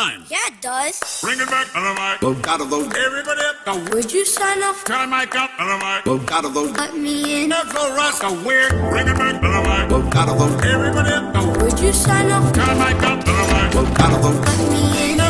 rhyme. Yeah, it does. Bring it back on the mic. Out of those. Everybody up. Now, would you sign off? Turn my mic up on the mic. Out of those. Let me in. That's for us. So weird. Bring it back on the mic. Out of those. Everybody up. Now, would you sign off? Turn my mic up on the mic. Out of those. Let me in.